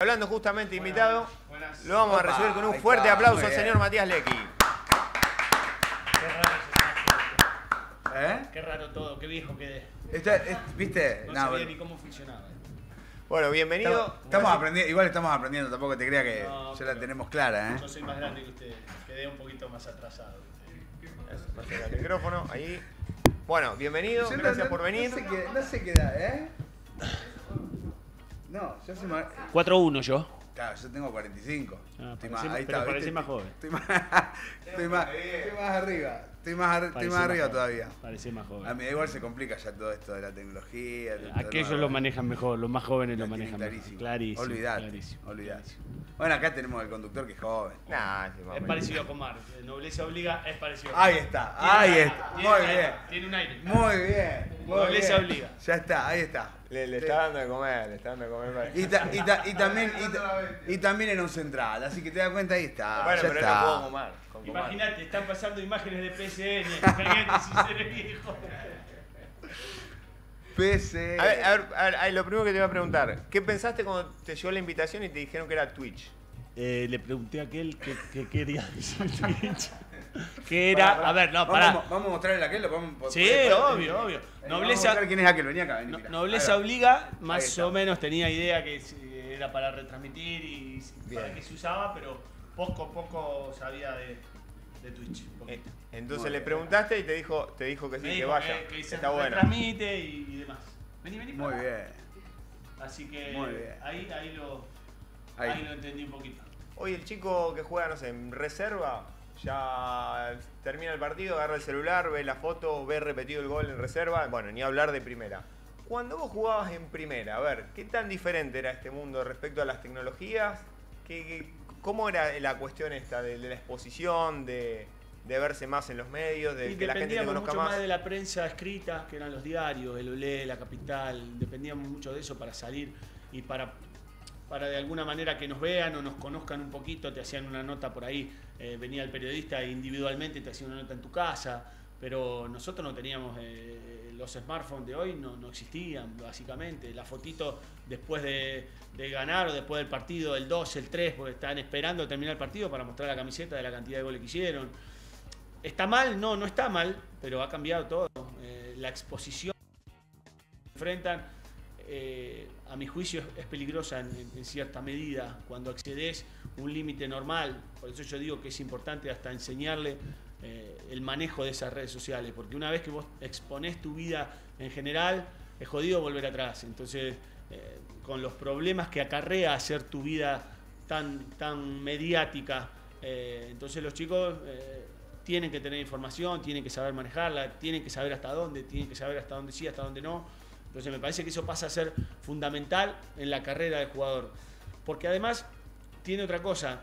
hablando justamente de invitado, Buenas. lo vamos a recibir con un fuerte aplauso al señor Matías Lecki. Qué raro ese ¿Eh? Qué raro todo, qué viejo quedé. ¿Viste? No No, sabía bueno. ni cómo funcionaba. Bueno, bienvenido. Estamos aprendiendo, igual estamos aprendiendo, tampoco te creas que No, ya la pero tenemos clara, ¿eh? Yo soy más grande que usted, quedé un poquito más atrasado. Eso, más cerca del micrófono, ahí. Bueno, bienvenido, Yo gracias por venir. No sé qué da, ¿eh? No, yo soy más... 4-1 yo. Claro, yo tengo 45. Ah, Estoy parecés- ahí pero está, parecés ¿viste? más joven. Estoy más arriba. Estoy más arriba todavía. Parece más A joven. mí igual se complica ya todo esto de la tecnología. de todo Aquellos nuevo, lo ¿eh? manejan mejor, los más jóvenes lo La tienen manejan mejor. clarísimo. Clarísimo. Olvidate, clarísimo, olvidate. clarísimo. Bueno, acá tenemos el conductor que es joven. Nah, sí, más Es o parecido a Comar. Nobleza obliga, es parecido. Ahí está, ahí está. Muy bien. Tiene un aire. Muy bien. Muy Nobleza bien. obliga. Ya está, ahí está. Le está dando de comer, le está dando de comer. Y también era un central, así que te das cuenta, ahí está. Bueno, ya pero está. no puedo comer. Con Comar. Imagínate, están pasando imágenes de PSN. Imagínate si eres viejo. PC. A ver, lo primero que te iba a preguntar, ¿qué pensaste cuando te llegó la invitación y te dijeron que era Twitch? Le pregunté a aquel que quería decir Twitch. Que era. A ver, no, pará. Vamos a mostrarle a aquel, lo podemos. Sí, obvio, obvio. Vamos a Nobleza. mostrar quién es aquel, venía acá, vení, mirá. Nobleza Ahí va. obliga, Ahí más está. o menos tenía idea que era para retransmitir y para Bien. qué se usaba, pero poco sabía de Twitch. Poquito. Entonces Muy le bien. preguntaste y te dijo que sí, Me que dijo vaya. que se Está bueno. retransmite y demás. Vení, Muy para acá. bien. Así que Muy bien. ahí lo entendí un poquito. Hoy el chico que juega, no sé, en reserva, ya termina el partido, agarra el celular, ve la foto, ve repetido el gol en reserva. Bueno, ni hablar de primera. Cuando vos jugabas en primera, a ver, ¿qué tan diferente era este mundo respecto a las tecnologías? ¿Cómo era la cuestión esta de la exposición, de verse más en los medios, de Y que la gente te dependíamos conozca mucho más más? de la prensa escrita, que eran los diarios, el Olé, La Capital, dependíamos mucho de eso para salir y para de alguna manera que nos vean o nos conozcan un poquito, te hacían una nota por ahí, venía el periodista e individualmente te hacía una nota en tu casa, pero nosotros no teníamos, los smartphones de hoy no existían, básicamente, la fotito después de ganar o después del partido, el 2, el 3, porque estaban esperando terminar el partido para mostrar la camiseta de la cantidad de goles que hicieron. ¿Está mal? No está mal, pero ha cambiado todo. La exposición que enfrentan, a mi juicio, es peligrosa en cierta medida cuando accedes un límite normal. Por eso yo digo que es importante hasta enseñarle el manejo de esas redes sociales, porque una vez que vos exponés tu vida en general, es jodido volver atrás. Entonces, con los problemas que acarrea hacer tu vida tan mediática, entonces los chicos tienen que tener información, tienen que saber manejarla, tienen que saber hasta dónde sí, hasta dónde no. Entonces me parece que eso pasa a ser fundamental en la carrera del jugador. Porque además tiene otra cosa.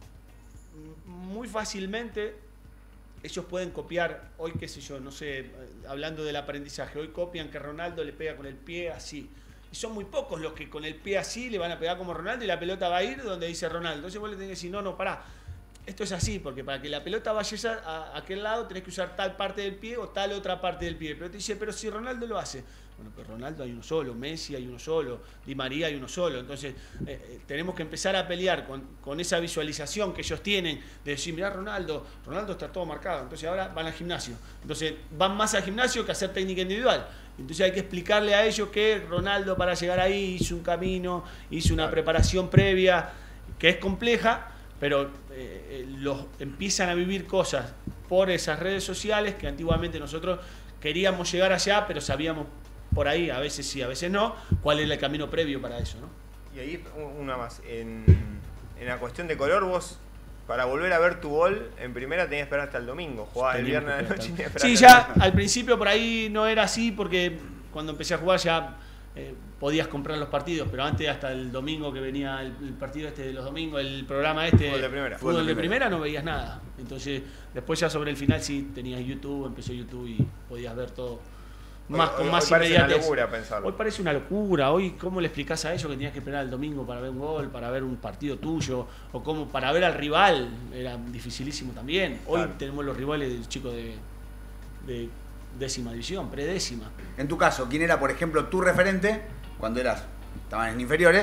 Muy fácilmente ellos pueden copiar, hoy qué sé yo, no sé, hablando del aprendizaje, hoy copian que Ronaldo le pega con el pie así. Y son muy pocos los que con el pie así le van a pegar como Ronaldo y la pelota va a ir donde dice Ronaldo. Entonces vos le tenés que decir, no, pará. Esto es así, porque para que la pelota vaya a aquel lado tenés que usar tal parte del pie o tal otra parte del pie. Pero te dice, pero si Ronaldo lo hace. Bueno, pero Ronaldo hay uno solo, Messi hay uno solo, Di María hay uno solo. Entonces tenemos que empezar a pelear con esa visualización que ellos tienen de decir, mirá Ronaldo está todo marcado. Entonces ahora van al gimnasio. Entonces van más al gimnasio que a hacer técnica individual. Entonces hay que explicarle a ellos que Ronaldo para llegar ahí hizo un camino, hizo una preparación previa que es compleja, pero los empiezan a vivir cosas por esas redes sociales que antiguamente nosotros queríamos llegar allá, pero sabíamos por ahí, a veces sí, a veces no, cuál era el camino previo para eso, ¿no? Y ahí una más, en la cuestión de color, vos para volver a ver tu gol en primera tenías que esperar hasta el domingo, jugabas el viernes de la noche y tenías que esperar Sí, hasta el ya al principio por ahí no era así, porque cuando empecé a jugar ya podías comprar los partidos, pero antes hasta el domingo que venía el partido de los domingos, el programa Fútbol de primera. fútbol de primera, no veías nada. Entonces después ya sobre el final sí tenías YouTube, empezó YouTube y podías ver todo más con más hoy parece inmediatez. una locura pensarlo. Hoy parece una locura. Hoy, ¿cómo le explicás a ellos que tenías que esperar el domingo para ver un gol, para ver un partido tuyo? O cómo para ver al rival, era dificilísimo también. Hoy Claro. tenemos los rivales del chico de décima división, predécima. En tu caso, ¿quién era, por ejemplo, tu referente cuando estaban en inferiores?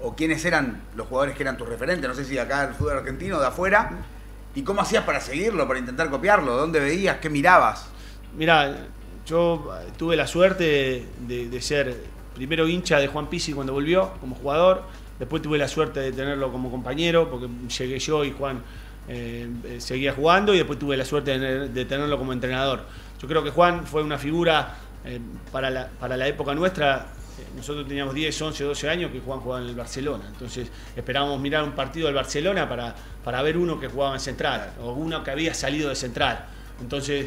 o quiénes eran los jugadores que eran tus referentes, no sé si de acá del fútbol argentino o de afuera, y cómo hacías para seguirlo, para intentar copiarlo, dónde veías, qué mirabas. Mirá, yo tuve la suerte de ser primero hincha de Juan Pizzi cuando volvió como jugador, después tuve la suerte de tenerlo como compañero, porque llegué yo y Juan seguía jugando, y después tuve la suerte de tenerlo como entrenador. Yo creo que Juan fue una figura para la época nuestra. Nosotros teníamos 10, 11, 12 años que Juan jugaba en el Barcelona, entonces esperábamos mirar un partido del Barcelona para ver uno que jugaba en Central, o uno que había salido de Central. Entonces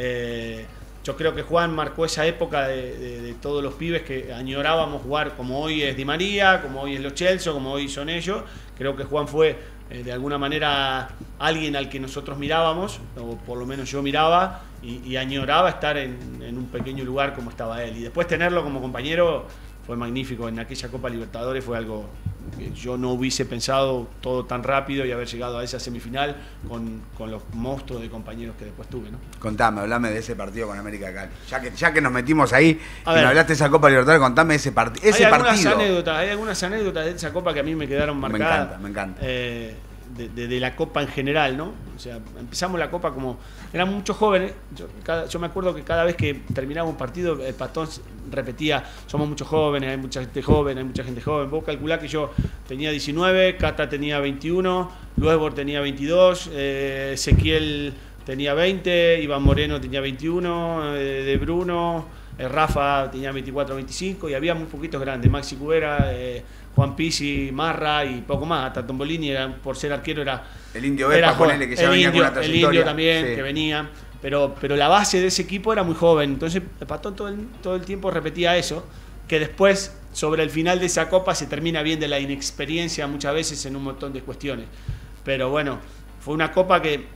yo creo que Juan marcó esa época de todos los pibes que añorábamos jugar, como hoy es Di María, como hoy es Lo Celso, como hoy son ellos. Creo que Juan fue de alguna manera alguien al que nosotros mirábamos, o por lo menos yo miraba, y añoraba estar en un pequeño lugar como estaba él. Y después tenerlo como compañero fue magnífico. En aquella Copa Libertadores fue algo que yo no hubiese pensado todo tan rápido, y haber llegado a esa semifinal con los monstruos de compañeros que después tuve, ¿no? Contame, hablame de ese partido con América de Cali. Ya que nos metimos ahí y me hablaste de esa Copa Libertadores, contame ese partido. Hay algunas anécdotas de esa Copa que a mí me quedaron marcadas. Me encanta. De la Copa en general, ¿no? O sea, empezamos la Copa como... Eran muchos jóvenes. Yo me acuerdo que cada vez que terminaba un partido, el Patón repetía: somos muchos jóvenes, hay mucha gente joven, hay mucha gente joven. Vos calculá que yo tenía 19, Cata tenía 21, Luesbor tenía 22, Ezequiel tenía 20, Iván Moreno tenía 21, De Bruno, Rafa tenía 24, 25, y había muy poquitos grandes. Maxi Cubera, Juan Pizzi, Marra y poco más. Hasta Tombolini, por ser arquero, era... El Indio Vespa, ponele, que ya venía con una trayectoria. El Indio también, sí, que venía. Pero la base de ese equipo era muy joven. Entonces el Patón todo el tiempo repetía eso, que después, sobre el final de esa Copa, se termina bien de la inexperiencia muchas veces en un montón de cuestiones. Pero bueno, fue una Copa que...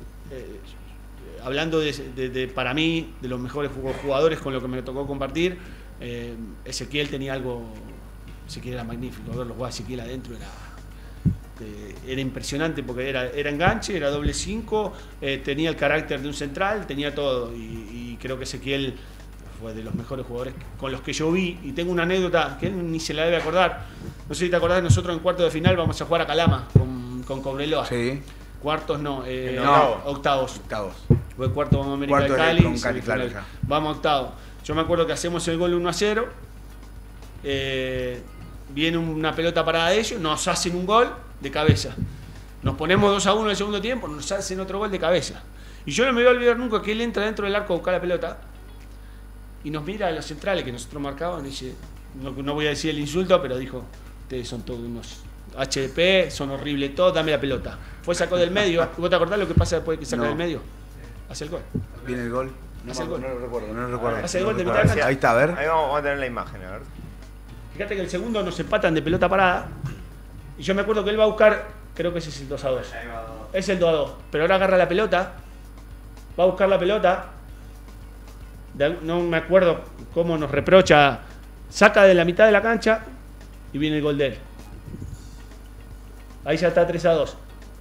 hablando para mí, de los mejores jugadores con los que me tocó compartir, Ezequiel tenía algo... Ezequiel era magnífico, verlo jugar a Ezequiel adentro era impresionante, porque era enganche, era doble 5, tenía el carácter de un central, tenía todo, y creo que Ezequiel fue de los mejores jugadores con los que yo vi. Y tengo una anécdota que él ni se la debe acordar. No sé si te acordás, nosotros en cuartos de final vamos a jugar a Calama con Cobreloa. Sí. Cuartos no, octavos. Fue cuarto, vamos a América de Cali. Con Cali, claro, vamos a octavos. Yo me acuerdo que hacemos el gol 1-0. Viene una pelota parada de ellos, nos hacen un gol de cabeza. Nos ponemos 2-1 en el segundo tiempo, nos hacen otro gol de cabeza. Y yo no me voy a olvidar nunca que él entra dentro del arco a buscar la pelota y nos mira a los centrales que nosotros marcábamos y dice, no voy a decir el insulto, pero dijo: ustedes son todos unos HDP, son horribles todos, dame la pelota. Fue, sacó del medio. ¿Vos te acordás lo que pasa después de que saca del medio? Hace el gol. Viene el gol. Hace el gol. No lo recuerdo. Hace el gol de mitad de cancha. Ahí está, a ver. Ahí vamos a tener la imagen, a ver. Fíjate que el segundo nos empatan de pelota parada. Y yo me acuerdo que él va a buscar, creo que ese es el 2-2. Es el 2-2. Pero ahora agarra la pelota, va a buscar la pelota. No me acuerdo cómo nos reprocha. Saca de la mitad de la cancha y viene el gol de él. Ahí ya está 3-2.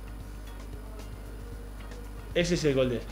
Ese es el gol de él.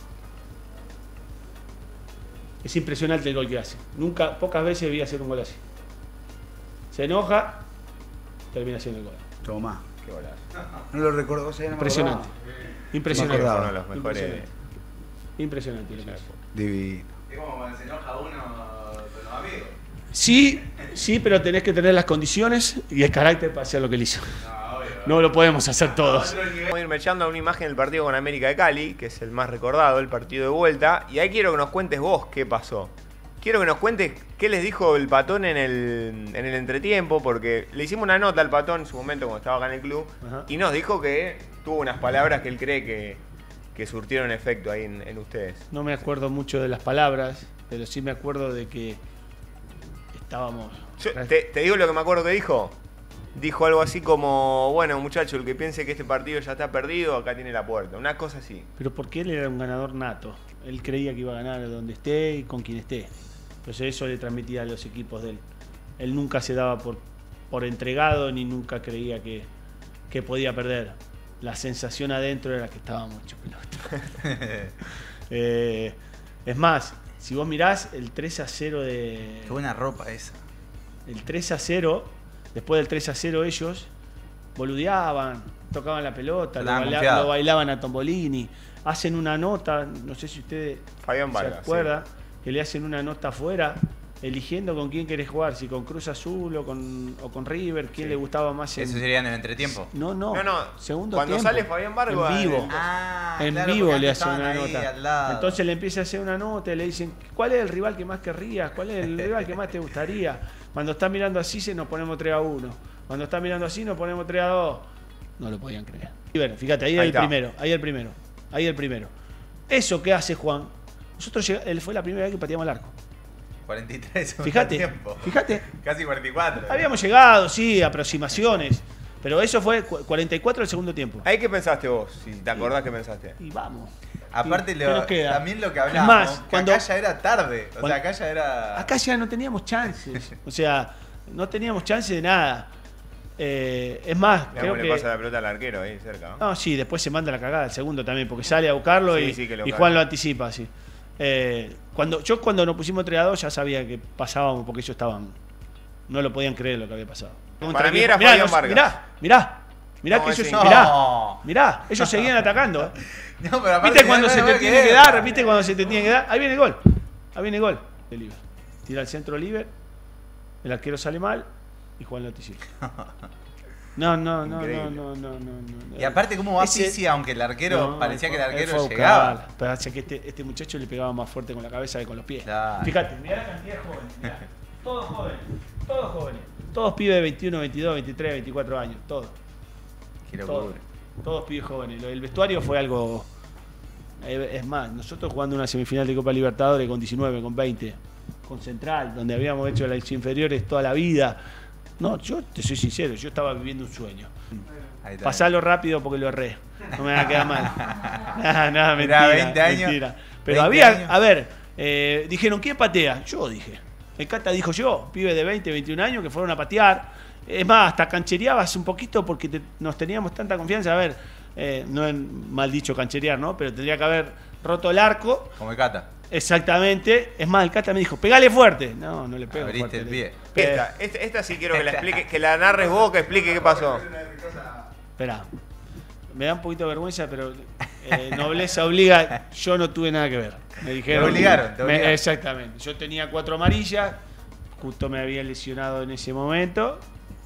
Es impresionante el gol que hace. Pocas veces vi hacer un gol así. Se enoja, termina haciendo el gol. Toma. Qué golazo. No lo recuerdo, vos no impresionante. Impresionante. Uno de los mejores. Impresionante. Divino. Es como cuando se enoja uno con los amigos. Sí, pero tenés que tener las condiciones y el carácter para hacer lo que él hizo. No lo podemos hacer todos. Vamos a ir echando a una imagen del partido con América de Cali, que es el más recordado, el partido de vuelta. Y ahí quiero que nos cuentes vos qué pasó. Quiero que nos cuentes qué les dijo el Patón en el entretiempo, porque le hicimos una nota al Patón en su momento cuando estaba acá en el club. Ajá. Y nos dijo que tuvo unas palabras que él cree que surtieron efecto ahí en ustedes. No me acuerdo mucho de las palabras, pero sí me acuerdo de que estábamos... ¿Te digo lo que me acuerdo que dijo? Dijo algo así como: bueno, muchacho, el que piense que este partido ya está perdido, acá tiene la puerta. Una cosa así. Pero porque él era un ganador nato. Él creía que iba a ganar donde esté y con quien esté. Entonces eso le transmitía a los equipos de él. Él nunca se daba por entregado, ni nunca creía que podía perder. La sensación adentro era que estaba mucho pelota. Es más, si vos mirás el 3-0 de... Qué buena ropa esa. El 3-0 después del 3-0 ellos boludeaban, tocaban la pelota, Estaban confiados. lo bailaban a Tombolini, hacen una nota, no sé si ustedes Fabián se Vargas, acuerdan, que le hacen una nota afuera eligiendo con quién querés jugar, si con Cruz Azul o con River, quién Sí. le gustaba más. Eso sería en el entretiempo. No, No, segundo cuando tiempo. sale Fabián Vargas, en vivo. Ah, En claro, vivo porque le antes hace una estaban ahí nota. al lado. Entonces le empieza a hacer una nota y le dicen, ¿cuál es el rival que más querrías? ¿Cuál es el rival que más te gustaría? Cuando está mirando así se nos ponemos 3-1. Cuando está mirando así nos ponemos 3-2. No lo podían creer. Y bueno, fíjate, ahí Ahí el está. primero, ahí el primero. Eso que hace Juan, nosotros él fue la primera vez que pateamos el arco. 43 segundo Fíjate, tiempo. fíjate. Casi 44. Habíamos llegado, sí, aproximaciones. Pero eso fue 44 del segundo tiempo. ¿Ahí qué pensaste vos? Si te acordás que pensaste. Y vamos. Aparte, ¿Y qué nos queda? también lo que Es hablábamos, más, que cuando- acá ya era tarde. O cuando- sea, acá ya era... Acá ya no teníamos chances. O sea, no teníamos chance de nada. Es más, Mirá creo cómo le que. pasa la pelota al arquero ahí cerca, ¿no? No, sí, después se manda la cagada el segundo también, porque sale a buscarlo Sí, y, sí, que lo y caga. Juan lo anticipa, sí. Cuando nos pusimos 3-2 ya sabía que pasábamos porque ellos estaban. No lo podían creer lo que había pasado. Para mí era Mirá, Fabián Vargas. Mirá No, que ese ellos. no. Mirá, ellos seguían atacando. No, pero aparte ¿Viste cuando no se nada te tiene que dar? ¿Viste cuando se te tiene que dar? Ahí viene el gol. Ahí viene el gol de Liver. Tira al centro Liver, el arquero sale mal y Juan lo anticipa. No. Increíble. Y aparte, ¿cómo va Ese- Pizzi? Aunque el arquero, No, parecía que el él fue a arquero buscarla. llegaba. Parece que este muchacho le pegaba más fuerte con la cabeza que con los pies. Claro. Fíjate, mirá la cantidad de jóvenes. Mirá. Todos jóvenes. Todos pibes de 21, 22, 23, 24 años. Todos. Qué Todos, locura. todos pibes jóvenes. El vestuario fue algo. Es más, nosotros jugando una semifinal de Copa Libertadores con 19, con 20, con Central, donde habíamos hecho las inferiores toda la vida. No, yo te soy sincero, yo estaba viviendo un sueño. Ahí está. Pasalo rápido porque lo erré. No me va a quedar mal. Nada, Mirá, mentira. 20 años. Mentira. Pero 20 había, años. a ver, dijeron, ¿quién patea? Yo dije. El Cata dijo yo, pibe de 20, 21 años que fueron a patear. Es más, hasta canchereabas un poquito porque nos teníamos tanta confianza. A ver, no es mal dicho cancherear, ¿no? Pero tendría que haber roto el arco. Como el Cata. Exactamente. Es más, el Cata me dijo, pegale fuerte. No, no le pego Abriste fuerte. el pie. Esta sí quiero que la explique, que la narres vos, que explique qué pasó. Esperá. Me da un poquito de vergüenza, pero nobleza obliga. Yo no tuve nada que ver. Me dijeron. Te obligaron. Exactamente. Yo tenía 4 amarillas. Justo me había lesionado en ese momento.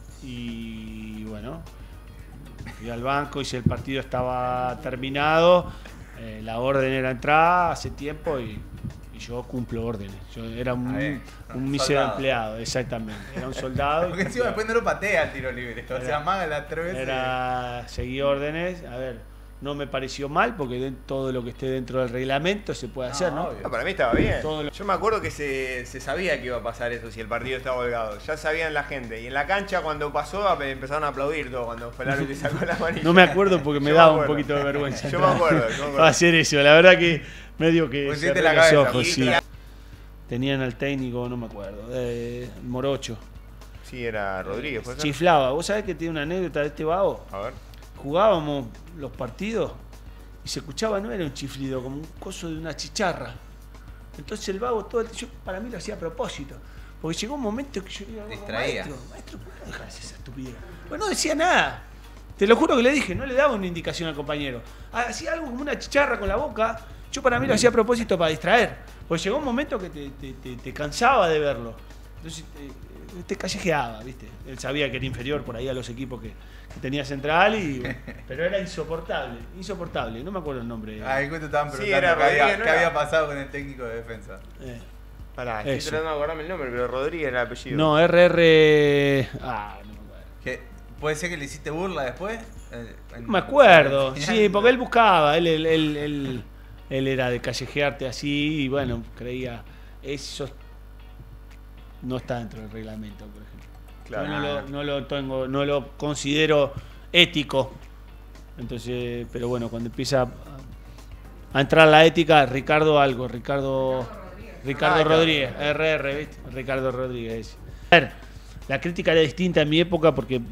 Y bueno, fui al banco y si el partido estaba terminado, la orden era entrar hace tiempo y yo cumplo órdenes. Yo era un mísero soldado. empleado, exactamente. Era un soldado. y Porque encima después no lo patea el tiro libre. O sea, maga las 3 veces. Seguí órdenes. A ver, no me pareció mal porque todo lo que esté dentro del reglamento se puede hacer, ¿no? obvio. No, para mí estaba bien. Todo lo- Yo me acuerdo que se sabía que iba a pasar eso si el partido estaba holgado. Ya sabían la gente. Y en la cancha cuando pasó empezaron a aplaudir todo cuando fue el árbitro y sacó la amarilla. No me acuerdo porque me Yo daba me un acuerdo. poquito de vergüenza. Yo me acuerdo. Va a hacer eso. La verdad que medio que Pusiste cerré la los cabeza. ojos, Y- sí. y- Tenían al técnico, no me acuerdo, Morocho. Sí, era Rodríguez. ¿puede ser? Chiflaba. ¿Vos sabés que tiene una anécdota de este vago? A ver. Jugábamos los partidos y se escuchaba, no era un chiflido, como un coso de una chicharra. Entonces el vago, para mí lo hacía a propósito. Porque llegó un momento que yo digo, Distraía. maestro, ¿por qué no dejas esa estupidez? Pues no decía nada. Te lo juro que le dije, no le daba una indicación al compañero. Hacía algo como una chicharra con la boca. Yo para mí lo hacía a propósito para distraer. Porque llegó un momento que te cansaba de verlo. Entonces te callejeaba, ¿viste? Él sabía que era inferior por ahí a los equipos que tenía Central, pero era insoportable. No me acuerdo el nombre. Ay, justo estaban Sí, preguntando era qué había, Rodríguez, ¿no qué era? había pasado con el técnico de defensa. Pará, estoy Eso. tratando de acordarme el nombre, pero Rodríguez era el apellido. No, RR. No me acuerdo. ¿Puede ser que le hiciste burla después? No me acuerdo. Sí, porque él buscaba. Él era de callejearte así y bueno, creía. Eso no está dentro del reglamento, por ejemplo. Claro. Yo no lo considero ético. Entonces, pero bueno, cuando empieza a entrar la ética, Ricardo Rodríguez, RR, ¿viste? Ricardo Rodríguez. A ver, la crítica era distinta en mi época porque vos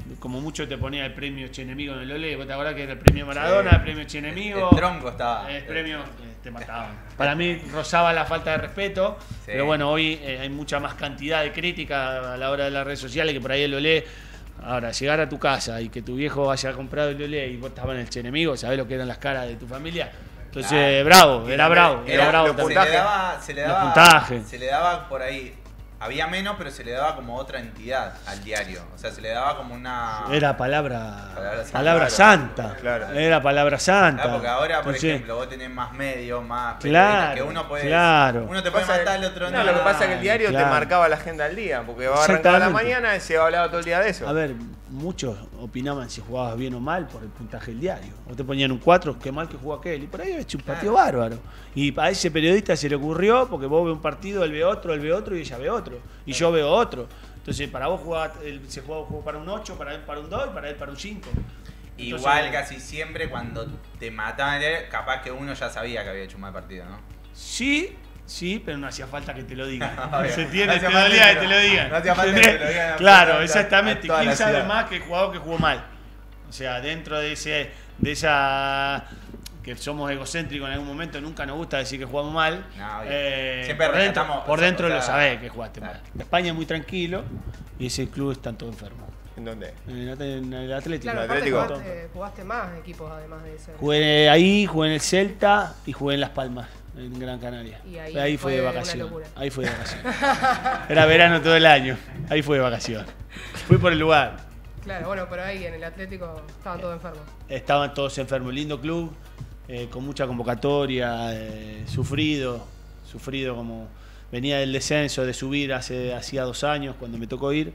como mucho te ponía el premio Che-Enemigo en el Olé. ¿Vos te acordás que era el premio Maradona, el premio Che-Enemigo? El tronco estaba. El premio te mataban. Para mí rozaba la falta de respeto, Sí. pero bueno, hoy hay mucha más cantidad de crítica a la hora de las redes sociales que por ahí el Olé. Ahora, llegar a tu casa y que tu viejo haya comprado el Olé y vos estabas en el Che-Enemigo, ¿sabés lo que eran las caras de tu familia? Entonces, bravo, era bravo. Era bravo los también. puntajes. Se le Los daba, puntajes. se le daba por ahí. Había menos, pero se le daba como otra entidad al diario. O sea, se le daba como una. Era Palabra palabra santa. santa. Claro. Era palabra santa. Porque ahora, por Entonces, ejemplo, vos tenés más medios, más Claro, que uno puede. claro. Uno te puede Pasa matar que- el otro no, lo que pasa es que el diario Claro. te marcaba la agenda del día, porque arrancaba a la Exactamente. mañana y se hablaba todo el día de eso. A ver, muchos opinaban si jugabas bien o mal por el puntaje del diario. O te ponían un 4, qué mal que jugó aquel. Y por ahí hecho un partido bárbaro. Y a ese periodista se le ocurrió, porque vos ves un partido, él ve otro y ella ve otro. Y yo veo otro. Entonces, para vos se jugó para un 8, para él para un 2 y para él para un 5. Igual casi siempre cuando te mataban el diario, capaz que uno ya sabía que había hecho un mal partido, ¿no? Sí, pero no hacía falta que te lo digan. Obvio. Se entiende, No hacía te falta dolía que que te lo digan. no hacía falta que te lo digan a Claro, toda exactamente. la ¿Quién sabe ciudad. más que el jugador que jugó mal? O sea, dentro de esa que somos egocéntricos en algún momento, nunca nos gusta decir que jugamos mal. No, obvio. Siempre por dentro, rescatamos, por dentro o sea, lo sabés que jugaste claro. mal. España es muy tranquilo y ese club está todo enfermo. ¿En dónde? En el Atlético. Claro, el aparte Atlético. jugaste más equipos además de ese. Jugué ahí, jugué en el Celta y jugué en Las Palmas, en Gran Canaria. Y ahí fue de fue vacaciones. una locura. Ahí fue de vacaciones. Era verano todo el año. Ahí fue de vacaciones. Fui por el lugar. Claro, bueno, pero ahí en el Atlético estaban todos enfermos. Estaban todos enfermos. Lindo club, con mucha convocatoria, sufrido como venía del descenso, de subir hacía 2 años cuando me tocó ir.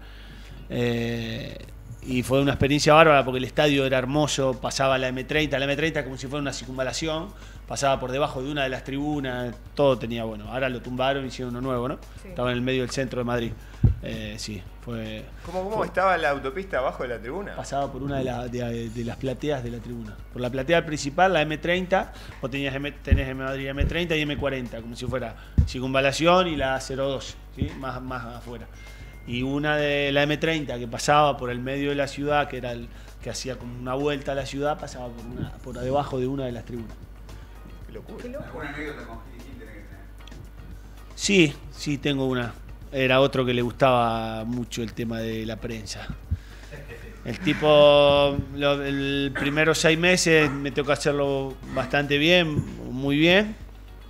Y fue una experiencia bárbara porque el estadio era hermoso, pasaba la M30 como si fuera una circunvalación, pasaba por debajo de una de las tribunas, todo tenía bueno. Ahora lo tumbaron y hicieron uno nuevo, ¿no? Sí. Estaba en el medio del centro de Madrid. Sí, fue... ¿Cómo estaba la autopista abajo de la tribuna? Pasaba por una de las plateas de la tribuna. Por la platea principal, la M30, vos tenés en Madrid M30 y M40, como si fuera circunvalación y la 02, ¿sí? más afuera. Y una de la M30 que pasaba por el medio de la ciudad, que era el que hacía como una vuelta a la ciudad, pasaba por debajo de una de las tribunas. Qué locura. Qué loco. ¿Alguna anécdota con Gil Gil tenés que tener? Sí, tengo una. Era otro que le gustaba mucho el tema de la prensa. El tipo, el primeros 6 meses me tocó hacerlo bastante bien, muy bien.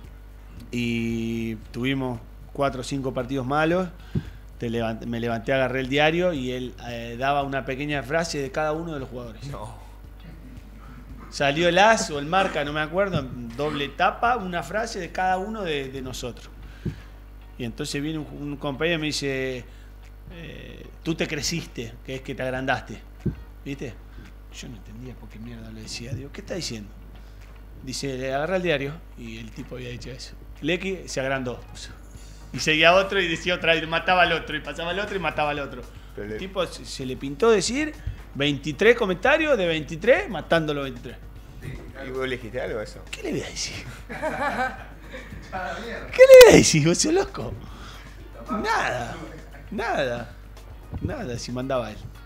Y tuvimos 4 o 5 partidos malos. Me levanté, agarré el diario y él daba una pequeña frase de cada uno de los jugadores. No. Salió el as o el marca, no me acuerdo, en doble tapa, una frase de cada uno de nosotros. Y entonces viene un compañero y me dice, tú te creciste, que es que te agrandaste. ¿Viste? Yo no entendía por qué mierda lo decía. Digo, ¿qué está diciendo? Dice, le agarra el diario y el tipo había dicho eso. Lecky se agrandó. Y seguía otro y decía otra, y mataba al otro, y pasaba al otro y mataba al otro. Pero El tipo se le pintó decir 23 comentarios de 23, matando los 23. ¿Y vos le dijiste algo a eso? ¿Qué le voy a decir? ¿Qué le voy a decir? ¿Vos sos loco? Nada, si mandaba él.